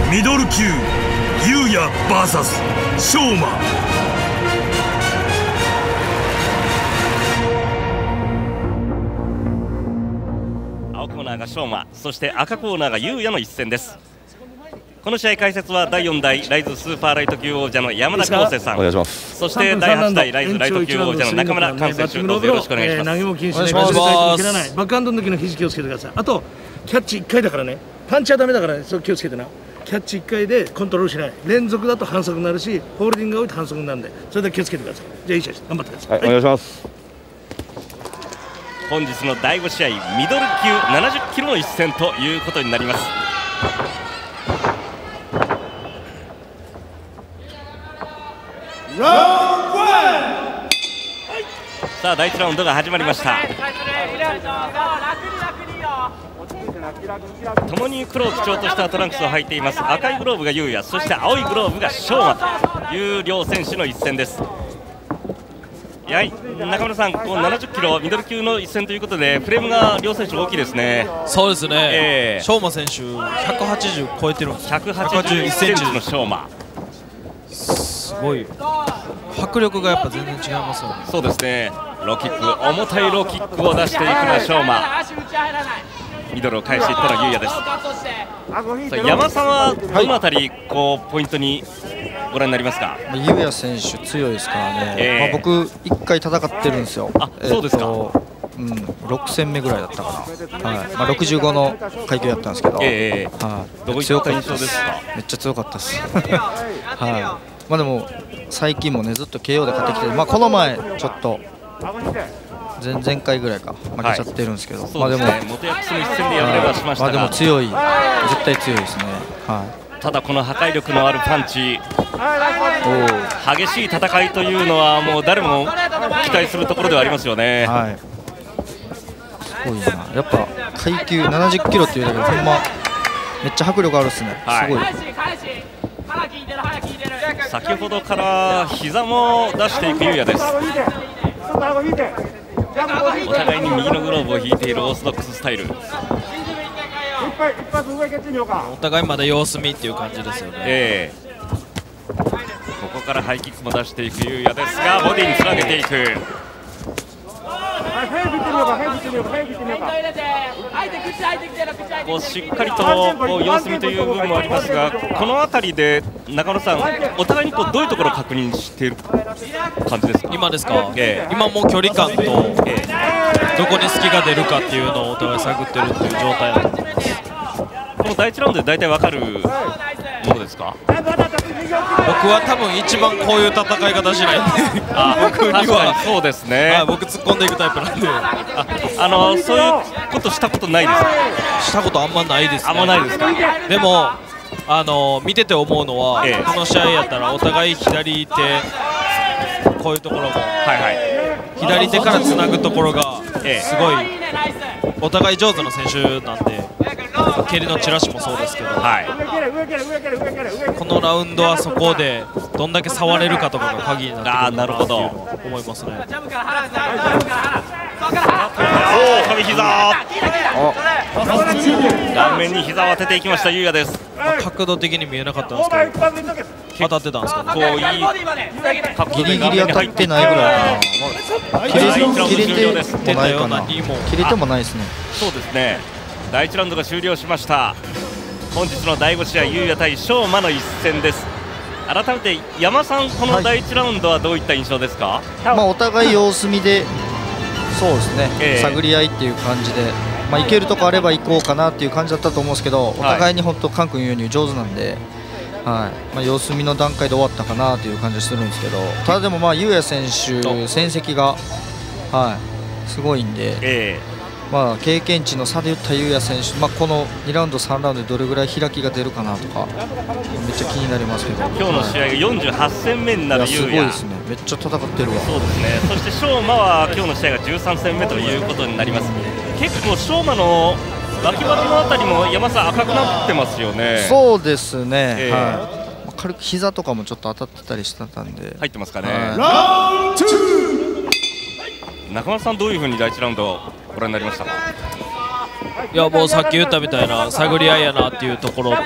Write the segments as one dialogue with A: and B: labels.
A: ミドル級ユウヤ VS ショウマ。
B: 青コーナーがショウマ、そして赤コーナーがユウヤの一戦です。この試合解説は第4代ライズスーパーライト級王者の山田康生さん、
C: お願いします。
B: そして第8代ライズライト級王者の中村寛選手、どうぞよろしくお願いします。
D: 投げも禁止で、バックハンドの時の肘気をつけてください。あとキャッチ1回だからね、パンチはダメだからね、それ気をつけてな。キャッチ1回でコントロールしない、連続だと反則になるし、ホールディングが多いと反則になるんで、それだけ気をつけてください。じゃあいい試合です、頑張ってください。
C: はい、お願いします。
B: 本日の第5試合、ミドル級70キロの一戦ということになります。さあ第1ラウンドが始まりました。共に黒を基調としたトランクスを履いています。赤いグローブがユウヤ、そして青いグローブがショウマという両選手の一戦です。はい、中村さん、70キロミドル級の一戦ということでフレームが両選手大きいですね。
E: そうですね、ショウマ選手180超えてるんです。
B: 181センチのショウマ、
E: すごい迫力がやっぱ全然違いますよね。
B: そうですね、ローキック、重たいローキックを出していくのはショウマ、ミドルを返していったのはユウヤです。山さんはどのあたりポイントにご覧になりますか。
F: ユウヤ選手強いですからね、僕1回戦ってるんですよ。
B: そうですか。
F: 6戦目ぐらいだったかな、65の階級やったんですけど、
B: 強かったです。
F: めっちゃ強かったです。でも最近もねずっと KO で勝ってきて、この前ちょっと前々回ぐらいか負けちゃってるんですけど、でも
B: モテヤックスの一戦で敗れはしましたが、
F: でも強い、絶対強いですね。
B: ただこの破壊力のあるパンチ、激しい戦いというのはもう誰も期待するところではありますよね。
F: すごいな、やっぱ階級70キロっていうだけでほんまめっちゃ迫力あるっすね。すごい。
B: 先ほどから膝も出していくユウヤです。お互いに右のグローブを引いているオーソドックススタイル。
E: お互いまだ様子見っていう感じですよね。
B: ここからハイキックも出していくユウヤですが、ボディにつなげていく。しっかりと様子見という部分もありますが、この辺りで中野さん、お互いにどういうところを確認している感じですか。
E: 今ですか、今もう距離感と、どこに隙が出るかっていうのをお互い探ってるっていう状態だと思います。
B: この第1ラウンドで大体分かるものですか。
E: 僕は多分一番こういう戦い方しないんで僕には
B: そうですね、
E: 僕突っ込んでいくタイプなんで
B: そういうことしたことないですか。
E: したことあんまないですね。
B: あんまないですか。
E: でも見てて思うのは、この試合やったらお互い左手こういうところも、左手からつなぐところがすごいお互い上手な選手なんで、蹴りのチラシもそうですけど、このラウンドはそこでどんだけ触れるかとかが鍵になってくるかなというのは思いますね。
B: 上膝、顔面に膝を当てていきましたユウヤです。
E: 角度的に見えなかったんですけど当たってたんですけど、
F: ギリギリ当たってないぐらいかな。切れてもないですね。
B: そうですね、第1ラウンドが終了しました。本日の第5試合、ユウヤ対ショウマの一戦です。改めて山さん、この第1ラウンドはどういった印象ですか。
F: お互い様子見で、そうですね、探り合いっていう感じで、いけるとこあれば行こうかなっていう感じだったと思うんですけど、お互いに本当カン君言うように上手なんで、様子見の段階で終わったかなという感じがするんですけど、ただでもユウヤ選手戦績がすごいんで、経験値の差で言ったユウヤ選手、この2ラウンド3ラウンドでどれぐらい開きが出るかなとかめっちゃ気になりますけど、
B: 今日の試合が48戦目になるユウヤ、
F: すごいですね、めっちゃ戦ってるわ。
B: そうですね、そしてショウマは今日の試合が13戦目ということになります。結構ショウマの脇腹のあたりも山さん赤くなってますよね。
F: そうですね、軽く膝とかもちょっと当たってたりしてたんで、
B: 入ってますかね。中村さん、どういうふうに第1ラウンドご覧になりましたか。
E: いやもうさっき言ったみたいな探り合いやなっていうところと、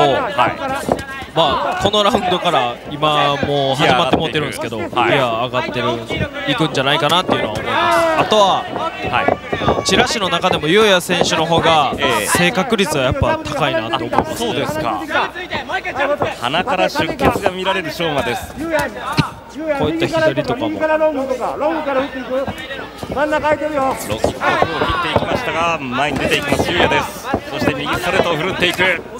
E: まあこのラウンドから今もう始まってもってるんですけど、ギア上がってるいくんじゃないかなっていうのは思います。あとはチラシの中でもゆうや選手の方が正確率はやっぱ高いなと思いますね。
B: そうですか。鼻から出血が見られる翔馬です。
E: こういった左とかも
B: ロッキックを切っていきましたが前に出ていきますゆうやです。そして右ストレートを振るっていく。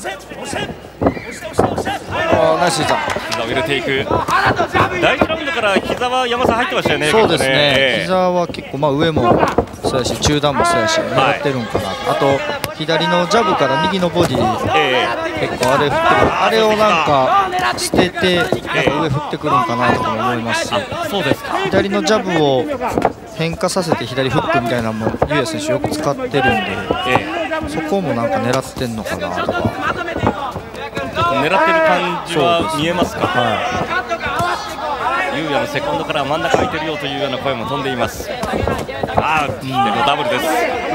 F: ナイス膝。
B: 膝を入れていく。第1ラウンドから膝は山さん入ってましたよね。
F: そうですね、膝は結構上もそうやし中段もそうやし狙ってるんかな、あと左のジャブから右のボディ、結構あれ振ってくる、あれをなんか捨ててなんか上振ってくるんかなとかも思いますし、
B: そうですか。
F: 左のジャブを変化させて左フックみたいなのもゆうや選手よく使ってるんで、そこもなんか狙ってんのかなとか。
B: ちょっと狙ってる感じは見えますか。ゆうやのセコンドから真ん中空いてるよというような声も飛んでいます。ダブルです。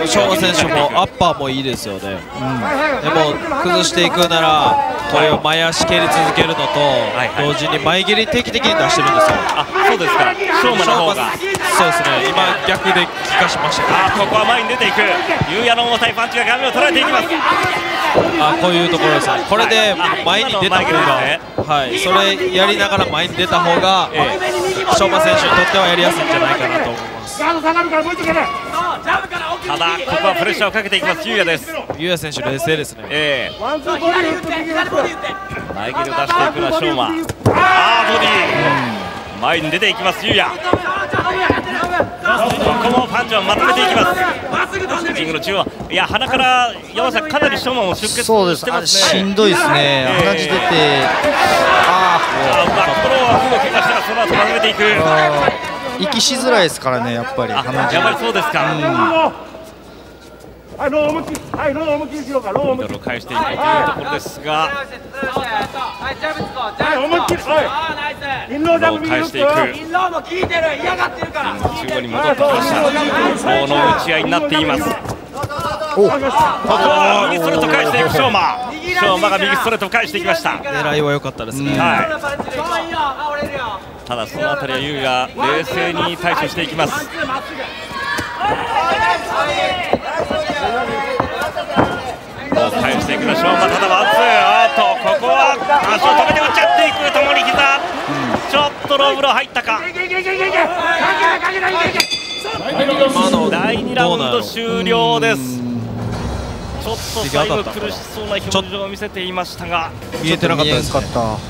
E: 翔馬選手もアッパーもいいですよね。でも崩していくならこれを前足蹴り続けるのと同時に前蹴り定期的に出してるんですよ。
B: そうですか。翔馬の方が
E: そうですね。今逆で効かしました。
B: ここは前に出ていく。ゆうやの重たいパンチが顔面を捉えていきます。
E: こういうところですね。これで前に出た方が、それやりながら前に出た方が翔馬選手にとってはやりやすいんじゃないかなと思います。ただ
B: ここはプレッシャーをかけていきますゆうやです。
E: ゆうや選手冷静ですね。
B: 前蹴りを出していくのは翔馬。ボディ前に出ていきますゆうや。ここもパンチをまとめていきます。リングの中央、いや鼻から山さんかなり翔馬も出血してますね。
F: しんどいですね。鼻血出て、
B: バックローは動きましたがその後まとめていく。
F: 息しづらいですからねやっぱり。
B: やっぱりそうですか。ミドルを返していこうというところですが、ローを返していく。リング中央に戻ってきました。この打ち合いになっています。ここは右ストレート返していく翔馬。翔馬が右ストレートを返していきました。
E: 狙いは良かったですね。
B: ただそのあたりはユウが冷静に対処していきます。返していくの翔馬、ただワンツー、ここは足を止めて打っちゃっていく。ともに膝、ちょっとローブロー入ったか。第2ラウンド終了です。ちょっと最後苦しそうな表情を見せていましたが
E: 見えてなかったですね。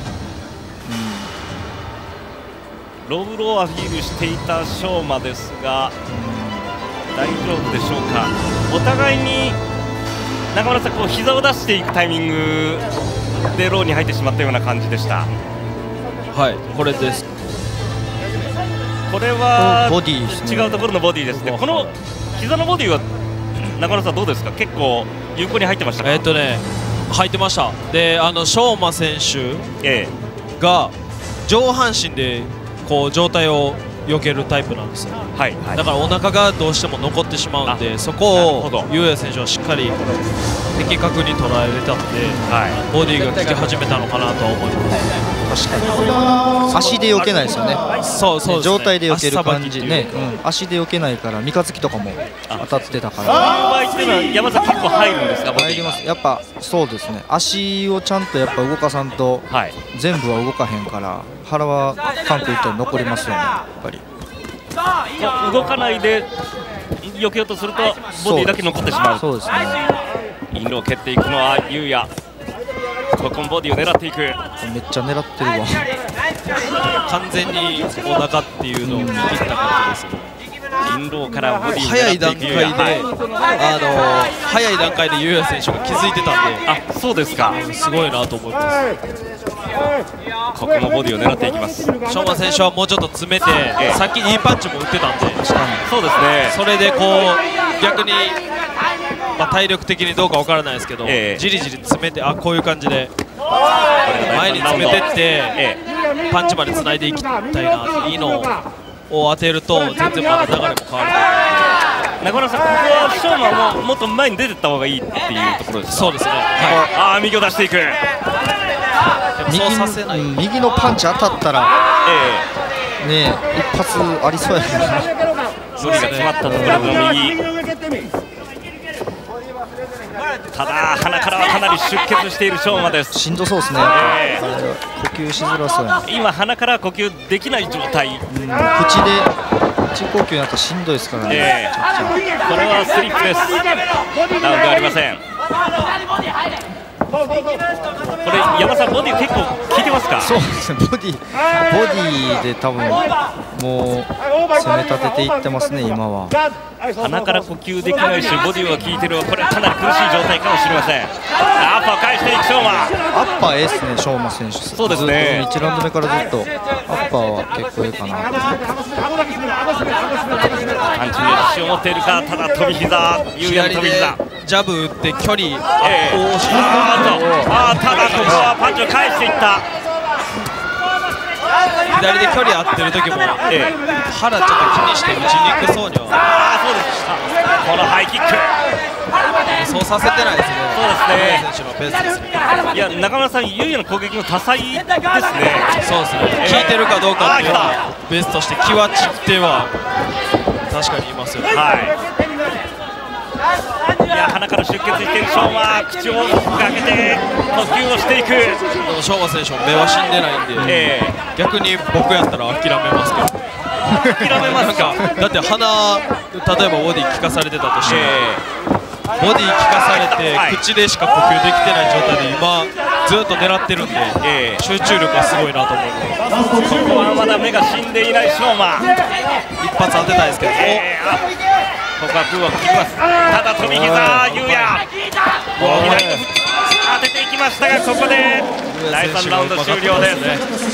B: ロブローアピールしていた翔馬ですが大丈夫でしょうか。お互いに中村さん、こう膝を出していくタイミングでローに入ってしまったような感じでした。
E: はい、これです。
B: これは
F: ボディですね。
B: 違うところのボディですね。この膝のボディは中村さんどうですか。結構有効に入ってましたか。
E: 入ってました。で翔馬選手が上半身でこう状態を避けるタイプなんですよ。だからお腹がどうしても残ってしまうんで、そこを優也選手はしっかり的確に捉えれたので、ボディが効き始めたのかなとは思います。
F: 確かに足で避けないですよね。
E: そうですね、
F: 状態で避ける感じね、足で避けないから三日月とかも当たってたから。
B: そういう場合っていうのは山崎結構入るんですか。
F: 入ります。やっぱそうですね。足をちゃんとやっぱ動かさんと全部は動かへんから、腹はタンクいったら残りますよね。やっぱり
B: 動かないで避けようとするとボディだけ残ってしまう。
F: そうですね。
B: インローを蹴っていくのは優也。ここもボディを狙っていく。
F: めっちゃ狙ってるわ。
E: 完全にお腹っていうのを見切った感じですね。
B: インローからボディを
E: 早い
B: 狙っていく優也。
E: 早い段階で優也選手が気づいてたんで、
B: そうですか。
E: すごいなと思います。
B: ここもボディを狙っていきます。
E: 翔馬選手はもうちょっと詰めて、さっきいいパンチも打ってたんで、
B: そうですね。
E: それでこう逆に、体力的にどうかわからないですけど、じりじり詰めて、こういう感じで前に詰めてって、パンチまでつないでいきたいな。いいのを当てると全然まだ流れも変わる。
B: 中村さん、ここはショーマンももっと前に出てった方がいいっていうところですか。
E: そうですね、
B: ああ、右を出していく。
F: 右のパンチ当たったら、ね、一発ありそうやけどな。
B: ゾリが詰まったところの右。ただ鼻からはかなり出血しているショーマです。
F: しんどそうですね。呼吸しづらそうやな。
B: 今鼻から呼吸できない状態。
F: 口で口呼吸になったらしんどいですからね。
B: これはスリップです。ダウンではありません。これ山さん、ボディ結構効いてますか。
F: そうですね、ボディで多分もう攻め立てていってますね、今は。
B: 鼻から呼吸できないし、ボディは効いてる。これはかなり苦しい状態かもしれません。アッパーを返していくショーマン。
F: アッパーですね、ショーマン選手。
B: そうですね。
F: 1ラウンド目からずっとアッパーは結構いいかな。
B: パンチに自信を持っているか。ただ飛び膝、有利な飛び膝。
E: ジャブ打って距離
B: ただここはパンチを返していった。
E: 左で距離合ってる時も、腹ちょっと気にして打ちにくそうには。
B: そうです。このハイキック、
E: そうさせてないですね。
B: そうですね。
E: 選手のペースですね。
B: いや、中村さん、優也の攻撃も多彩ですね。
E: そうですね。効いてるかどうかっていうのはベースとして気は散っては確かにいますよね。いや、鼻から出血しているショーマン、口を大きく開けて呼吸をしていく。 ショーマン選手も目は死んでないんで、逆に僕やったら諦めますけど。
B: 諦めますか。
E: だって鼻、例えばボディ効かされてたとしても、ボディ効かされて、口でしか呼吸できてない状態で今ずっと狙ってるんで、集中力はすごいなと思います。
B: ここはまだ目が死んでいないショーマン。
E: 一発当てたいですけど、
B: ここはブーを切ります。ただ飛び膝、優也左に当てていきましたが、ここで第3ラウンド終了です。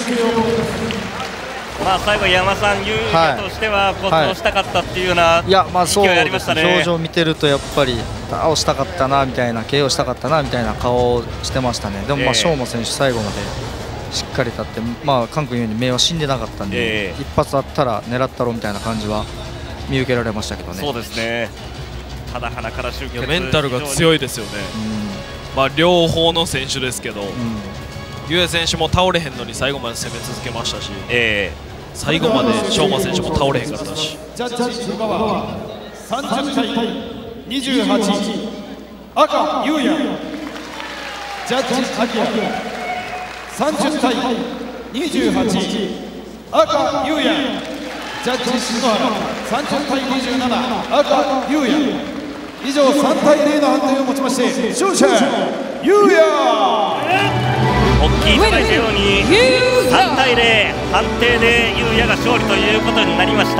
B: まあ最後、山さん、優也としては倒したかったっていうような勢いありましたね。
F: 表情見てるとやっぱり倒したかったなみたいな、KO したかったなみたいな顔をしてましたね。でもショーマン選手最後までしっかり立って、カン君言うように目は死んでなかったんで、一発あったら狙ったろみたいな感じは見受けられましたけどね。
B: そうですね。ただ鼻から出血、
E: メンタルが強いですよね。両方の選手ですけど、優也選手も倒れへんのに最後まで攻め続けましたし、最後までショーマン選手も倒れへんかったし。
C: ジャッジ古川30対28、赤優也。ジャッジアキラ30対28、赤優也。ジャッジ篠原30対27、赤優也。以上3対0の判定をもちまして勝者優也。
B: お聞きいただいたように3対0判定で優也が勝利ということになりました。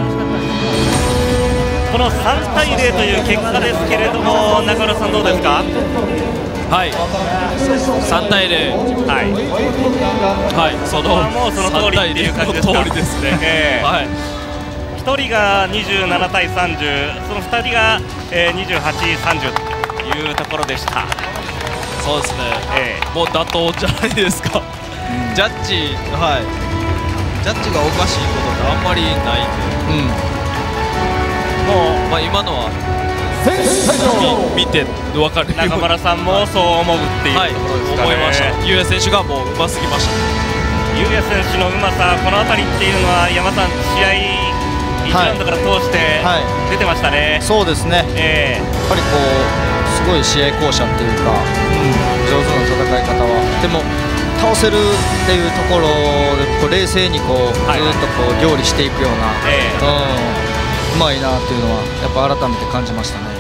B: この3対0という結果ですけれども、中村さんどうですか。
E: はい、3対0、
B: もうその通りっていう感じですか。
E: その通りですね。
B: 1人が27対30、その2人が28、30というところでした。
E: そうですね、もう妥当じゃないですか。ジャッジがおかしいことってあんまりないんで、もう、今のは見て分かるように、
B: 中村さんもそう思うっていうところですかね。
E: 思いました。優也選手がもう上手すぎました。
B: 優也選手のうまさ、この辺りっていうのは山さん、試合1ラウンドから通して出てましたね。
F: そうですね、やっぱりすごい試合巧者っていうか、上手な戦い方はでも倒せるっていうところで冷静にずっと料理していくような、うまいなっていうのはやっぱ改めて感じましたね。